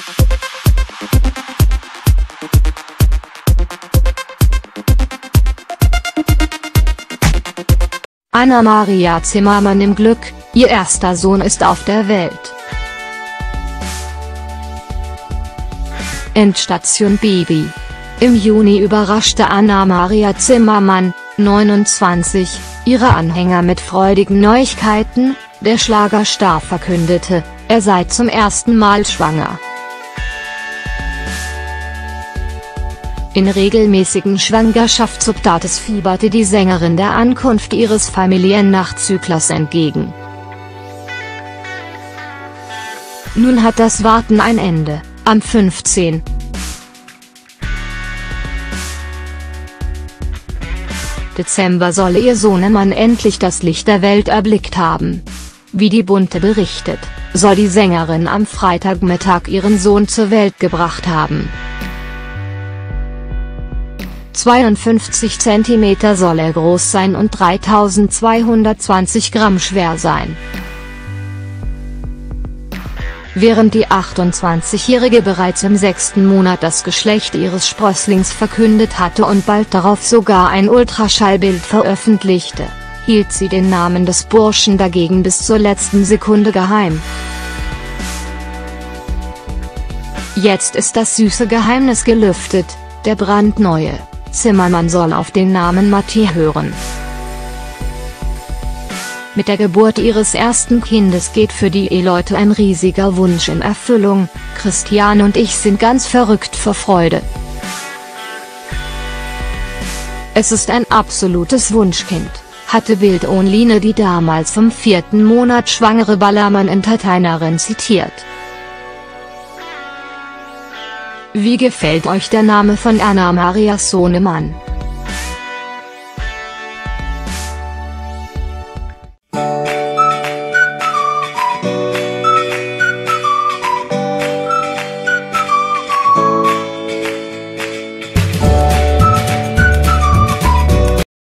Anna-Maria Zimmermann im Glück, ihr erster Sohn ist auf der Welt. Endstation Baby. Im Juni überraschte Anna-Maria Zimmermann, 29, ihre Anhänger mit freudigen Neuigkeiten. Der Schlagerstar verkündete, er sei zum ersten Mal schwanger. In regelmäßigen Schwangerschaftsupdates fieberte die Sängerin der Ankunft ihres Familiennachzüglers entgegen. Nun hat das Warten ein Ende. Am 15. Dezember solle ihr Sohnemann endlich das Licht der Welt erblickt haben. Wie die Bunte berichtet, soll die Sängerin am Freitagmittag ihren Sohn zur Welt gebracht haben. 52 cm soll er groß sein und 3220 Gramm schwer sein. Während die 28-Jährige bereits im 6. Monat das Geschlecht ihres Sprösslings verkündet hatte und bald darauf sogar ein Ultraschallbild veröffentlichte, hielt sie den Namen des Burschen dagegen bis zur letzten Sekunde geheim. Jetzt ist das süße Geheimnis gelüftet, der brandneue Zimmermann soll auf den Namen Matti hören. Mit der Geburt ihres ersten Kindes geht für die Eheleute ein riesiger Wunsch in Erfüllung. Christian und ich sind ganz verrückt vor Freude. Es ist ein absolutes Wunschkind, hatte Bild Online die damals vom 4. Monat schwangere Ballermann-Entertainerin zitiert. Wie gefällt euch der Name von Anna-Marias Sohnemann?